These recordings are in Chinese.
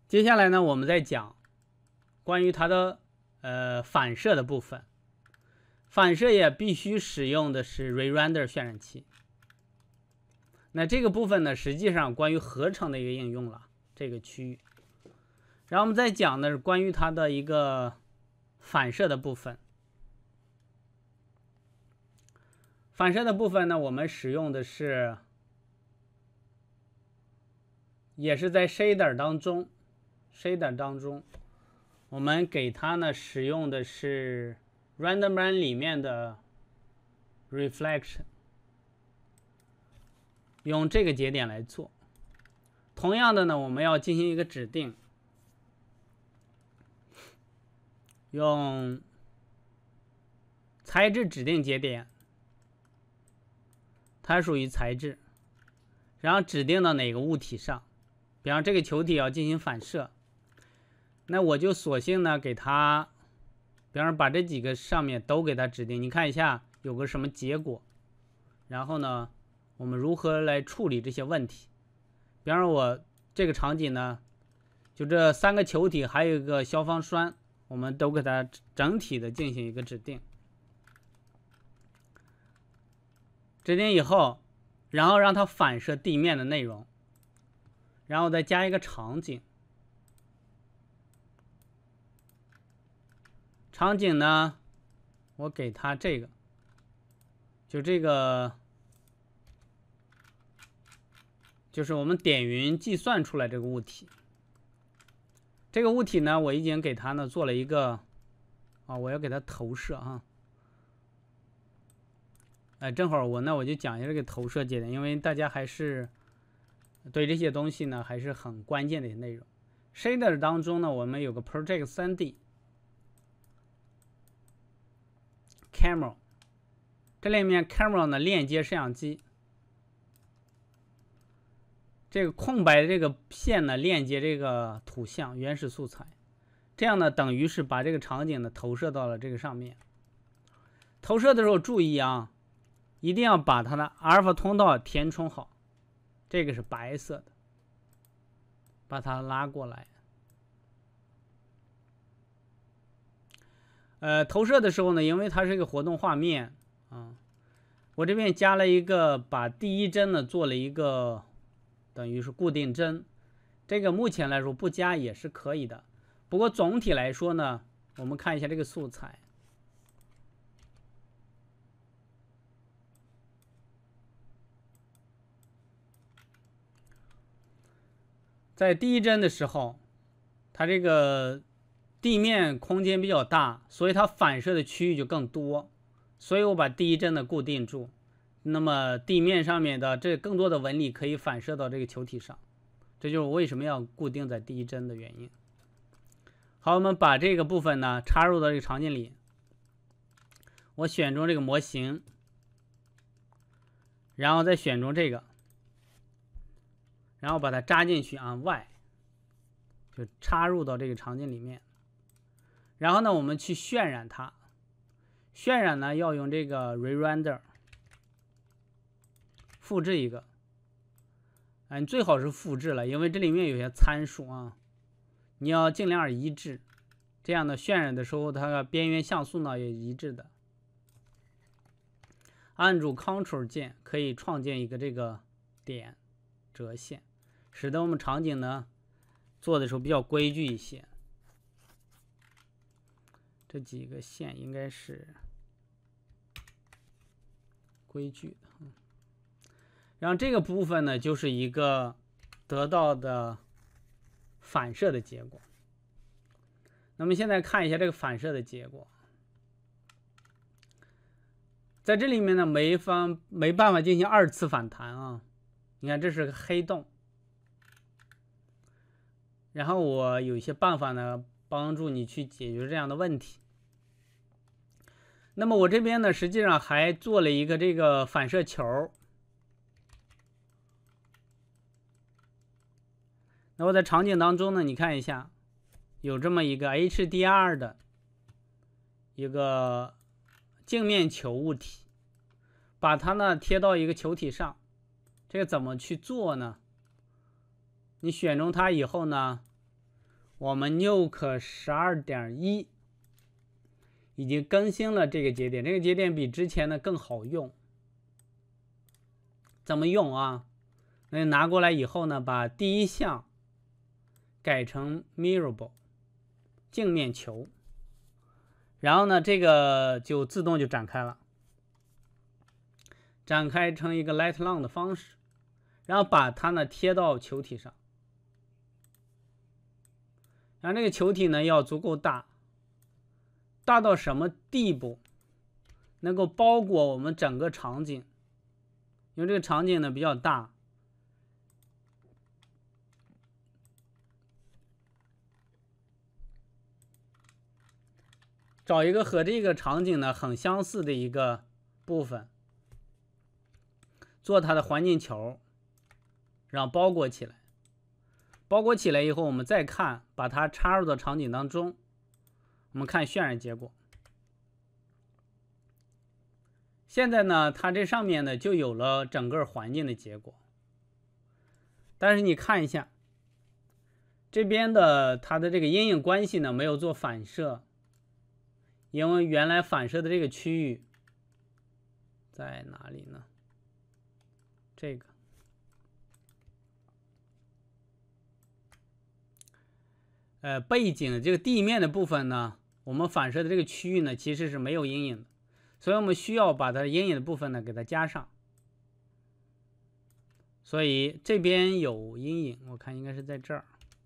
接下来呢，我们再讲关于它的反射的部分。反射也必须使用的是 Re-render 渲染器。那这个部分呢，实际上关于合成的一个应用了，这个区域。然后我们再讲的是关于它的一个反射的部分。反射的部分呢，我们使用的是，也是在 shader 当中，我们给它呢使用的是 RenderMan 里面的 reflection， 用这个节点来做。同样的呢，我们要进行一个指定，用材质指定节点，它属于材质，然后指定到哪个物体上，比方这个球体要进行反射，那我就索性呢给它，比方说把这几个上面都给它指定，你看一下有个什么结果，然后呢我们如何来处理这些问题。比方说我这个场景呢，就这3个球体还有一个消防栓，我们都给它整体的进行一个指定。指定以后，然后让它反射地面的内容，然后再加一个场景。场景呢，我给它这个，就这个，就是我们点云计算出来这个物体。这个物体呢，我已经给它呢做了一个，我要给它投射啊。正好我就讲一下这个投射节点，因为大家还是对这些东西呢还是很关键的一些内容。Shader 当中呢，我们有个 Project 3D Camera， 这里面 Camera 呢链接摄像机，这个空白的这个线呢链接这个图像原始素材，这样呢等于是把这个场景呢投射到了这个上面。投射的时候注意啊，一定要把它的阿尔法通道填充好，这个是白色的，把它拉过来。投射的时候呢，因为它是一个活动画面啊，我这边加了一个，把第一帧呢做了一个等于是固定帧，这个目前来说不加也是可以的。不过总体来说呢，我们看一下这个素材。在第一帧的时候，它这个地面空间比较大，所以它反射的区域就更多，所以我把第一帧的固定住，那么地面上面的这更多的纹理可以反射到这个球体上，这就是我为什么要固定在第一帧的原因。好，我们把这个部分呢插入到这个场景里，我选中这个模型，然后再选中这个，然后把它扎进去按 Y， 就插入到这个场景里面。然后呢，我们去渲染它。渲染呢要用这个 Re-render， 复制一个。你最好是复制了，因为这里面有些参数啊，你要尽量一致，这样的渲染的时候，它的边缘像素呢也一致的。按住 Ctrl 键可以创建一个这个点折线，使得我们场景呢做的时候比较规矩一些。这几个线应该是规矩的。然后这个部分呢就是一个得到的反射的结果。那么现在看一下这个反射的结果，在这里面呢没办法进行2次反弹啊。你看这是个黑洞，然后我有一些办法呢帮助你去解决这样的问题。那么我这边呢实际上还做了一个这个反射球。那我在场景当中呢，你看一下，有这么一个 HDR 的一个镜面球物体，把它呢贴到一个球体上。这个怎么去做呢？你选中它以后呢， 我们 Nuke 12.1已经更新了这个节点，这个节点比之前的更好用。怎么用啊？那拿过来以后呢，把第一项改成 Mirrorball 镜面球，然后呢，这个就自动就展开了，展开成一个 Light Long 的方式，然后把它呢贴到球体上，然后这个球体呢要足够大，大到什么地步？能够包裹我们整个场景，因为这个场景呢比较大。找一个和这个场景呢很相似的一个部分，做它的环境球，然后包裹起来。包裹起来以后，我们再看，把它插入到场景当中，我们看渲染结果。现在呢，它这上面呢就有了整个环境的结果。但是你看一下，这边的它的这个阴影关系呢没有做反射，因为原来反射的这个区域在哪里呢？这个背景这个地面的部分呢，我们反射的这个区域呢其实是没有阴影的，所以我们需要把它阴影的部分呢给它加上。所以这边有阴影，我看应该是在这儿。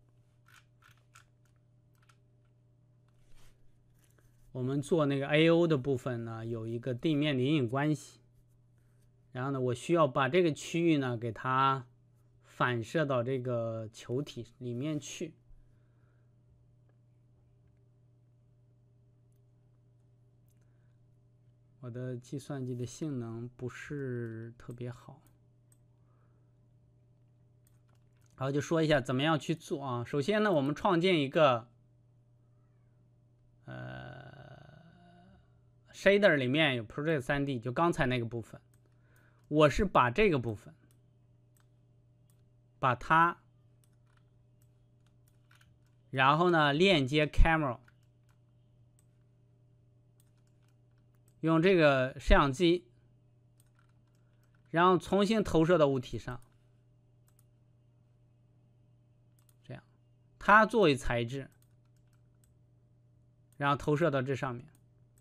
我们做那个 AO 的部分呢，有一个地面的阴影关系，然后呢，我需要把这个区域呢给它反射到这个球体里面去。我的计算机的性能不是特别好。然后就说一下怎么样去做啊。首先呢，我们创建一个shader 里面有 Project 3D， 就刚才那个部分，我是把这个部分把它，然后呢链接 camera， 用这个摄像机，然后重新投射到物体上。它作为材质，然后投射到这上面。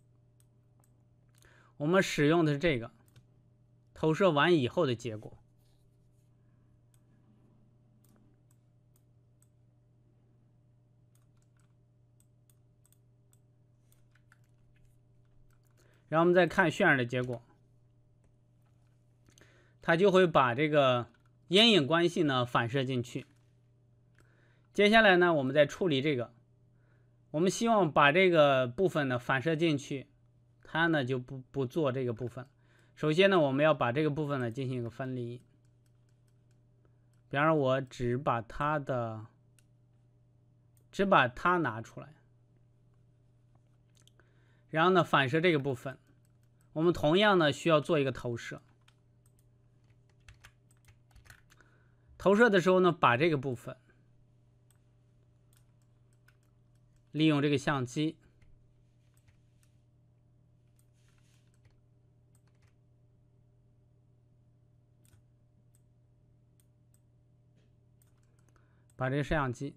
我们使用的是这个投射完以后的结果。然后我们再看渲染的结果，它就会把这个阴影关系呢反射进去。接下来呢，我们再处理这个，我们希望把这个部分呢反射进去，它呢就不做这个部分。首先呢，我们要把这个部分呢进行一个分离。比方说，我只把它拿出来，然后呢反射这个部分，我们同样呢需要做一个投射。投射的时候呢，把这个部分利用这个相机把这个摄像机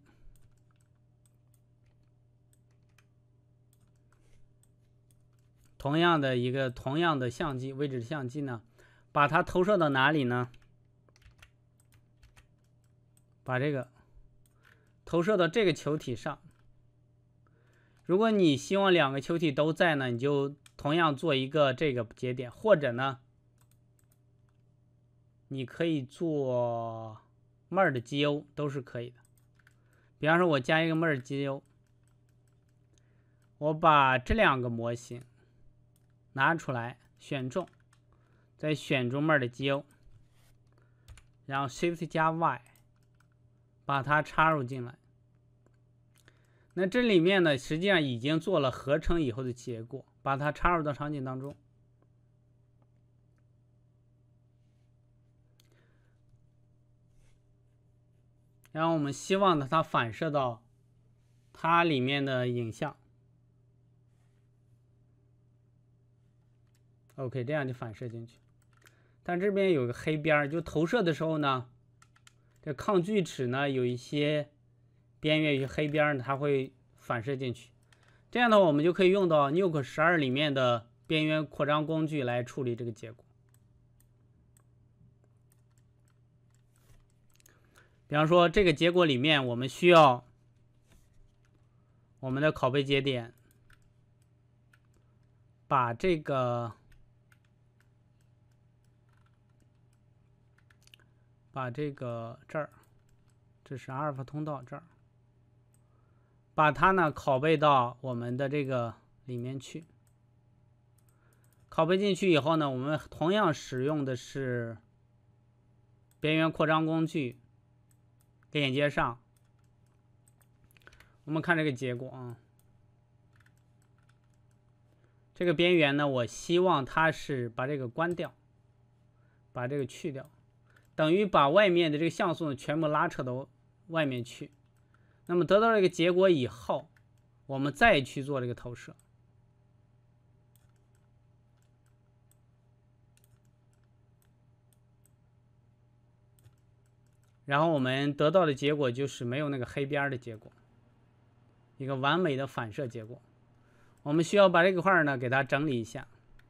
同样的相机位置的相机呢，把它投射到哪里呢？把这个投射到这个球体上。如果你希望两个球体都在呢，你就同样做一个这个节点，或者呢，你可以做 merge GO 都是可以的。比方说，我加一个 merge GO， 我把这两个模型拿出来选中，再选中 merge GO， 然后 Shift 加 Y， 把它插入进来。那这里面呢，实际上已经做了合成以后的结果，把它插入到场景当中。然后我们希望呢，它反射到它里面的影像。OK， 这样就反射进去。但这边有个黑边，就投射的时候呢，这抗锯齿呢有一些边缘与黑边呢，它会反射进去。这样的话，我们就可以用到 Nuke 12里面的边缘扩张工具来处理这个结果。比方说，这个结果里面，我们需要我们的拷贝节点把这个这儿，这是阿尔法通道这儿，把它呢拷贝到我们的这个里面去。拷贝进去以后呢，我们同样使用的是边缘扩张工具链接上。我们看这个结果啊，这个边缘呢，我希望它是把这个关掉，把这个去掉，等于把外面的这个像素呢全部拉扯到外面去。那么得到这个结果以后，我们再去做这个投射。然后我们得到的结果就是没有那个黑边的结果，一个完美的反射结果。我们需要把这个块呢给它整理一下。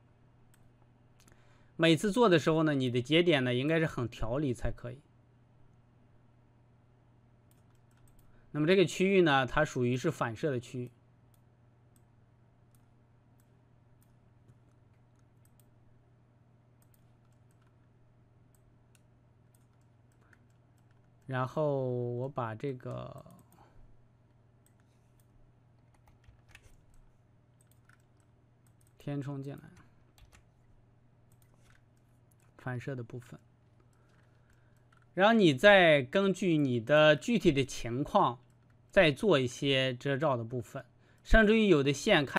每次做的时候呢，你的节点呢应该是很条理才可以。那么这个区域呢，它属于是反射的区域。然后我把这个填充进来，反射的部分。然后你再根据你的具体的情况，再做一些遮罩的部分，甚至于有的线看。